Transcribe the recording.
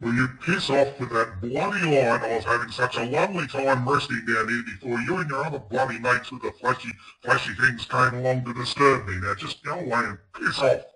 Will you piss off with that bloody line? I was having such a lovely time resting down here before you and your other bloody mates with the flashy things came along to disturb me. Now just go away and piss off.